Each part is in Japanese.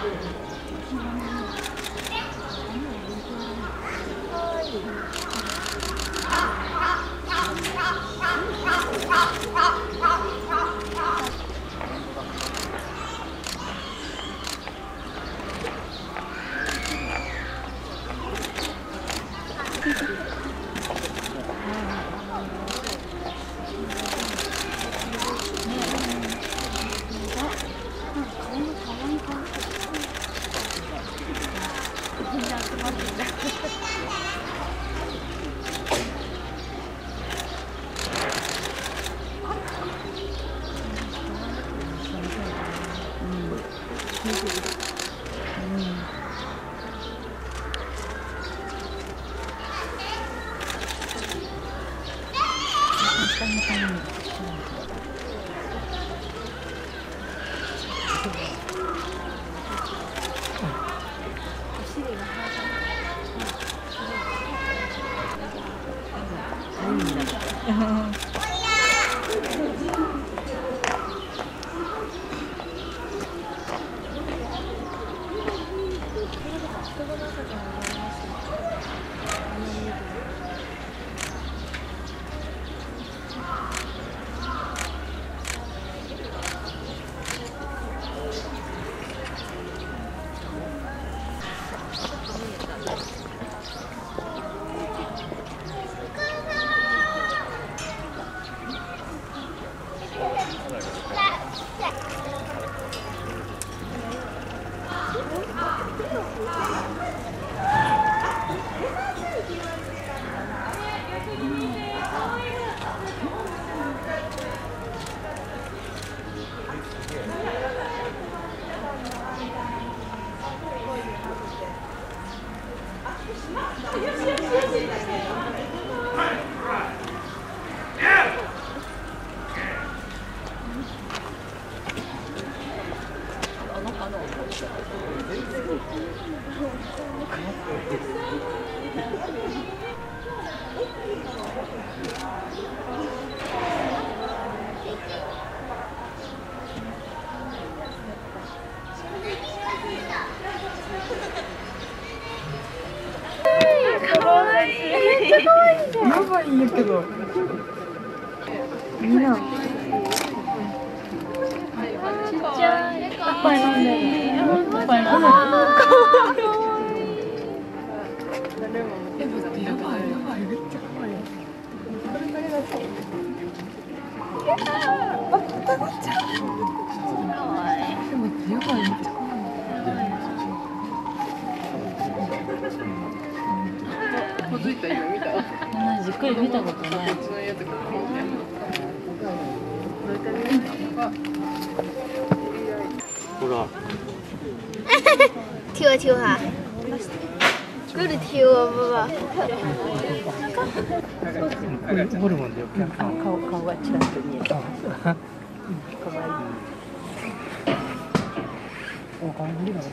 やばいんやけど。みんな。ちっちゃい。おっぱい飲んでる。おっぱい飲んでる。かわいい。やばいやばいめっちゃかわいい。これだけ。あ、たまちゃん。かわいい。でもやばいめっちゃかわいい。 ほずいた今見た。 じっくり見たことない。 ほら。 跳啊跳下，嗰度跳啊，爸爸。 ホルモンでよくやる。 顔がちらっと見えた。可愛い。 お、顔見えなかった。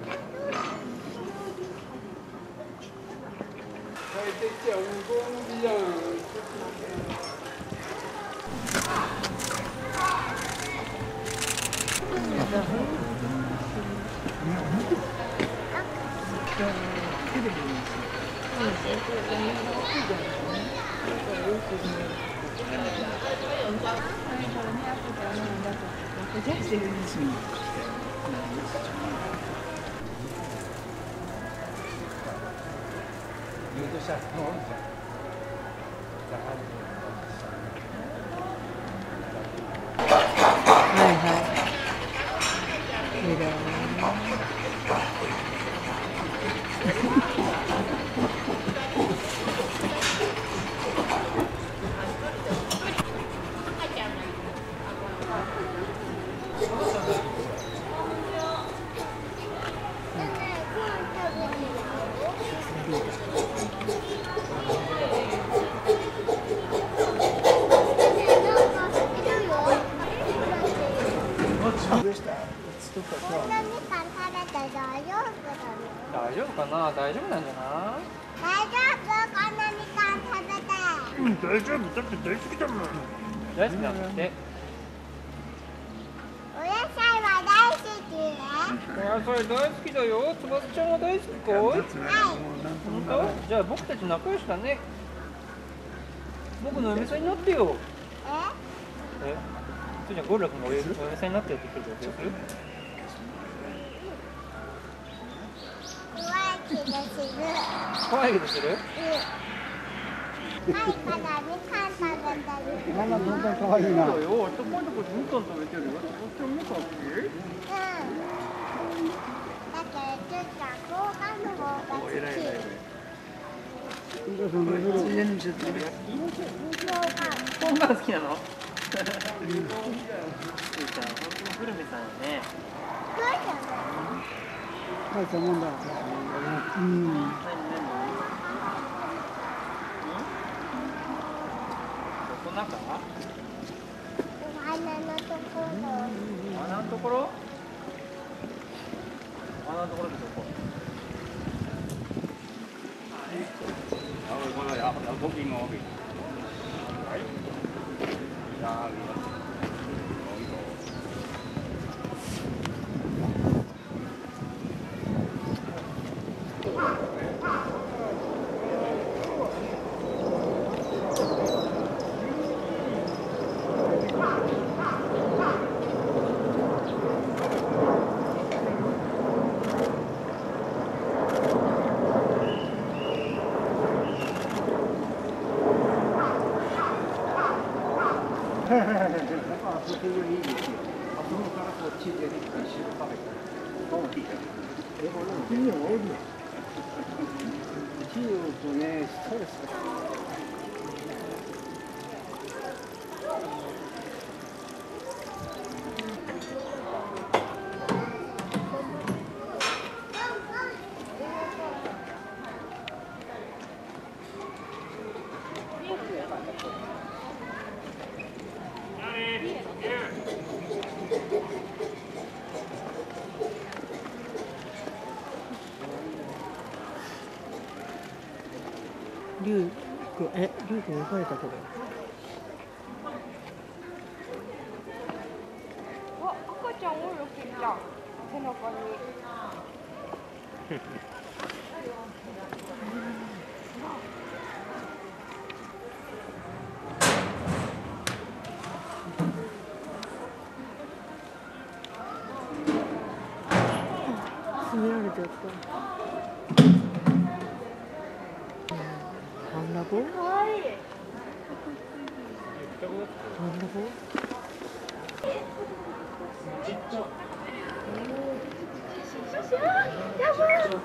はいはい。綺麗。 大丈夫かな、大丈夫なんじゃない。 大丈夫、こんなみかん食べて。 うん、大丈夫、だって大好きだもん。大好きなんだって。 お野菜は大好きね。 野菜大好きだよ。つばつちゃんは大好きかい？本当？じゃあ僕たち仲良しだね。僕のお嫁さんになってよ。え？それじゃあゴリラ君がお嫁さんになってよって言ってるけどどうする？怖いけどする？ ママどんどん可愛いな。 そうよ。ちょこちょこみかん食べてるよ。ちょこちょこみかん好き？ポンカン好きなの？ゆうちゃん、本当にグルメさんよね。 大したもんだ。うん。 何？この中？ お花のところ。 花のところ？花のところでどこ？ リュウ君、リュウ君呼ばれたけど。 赤ちゃんおるよ、きんちゃん。背中に。 詰められちゃった。なんだこ？ かわいい。 なんだこ？ やばい。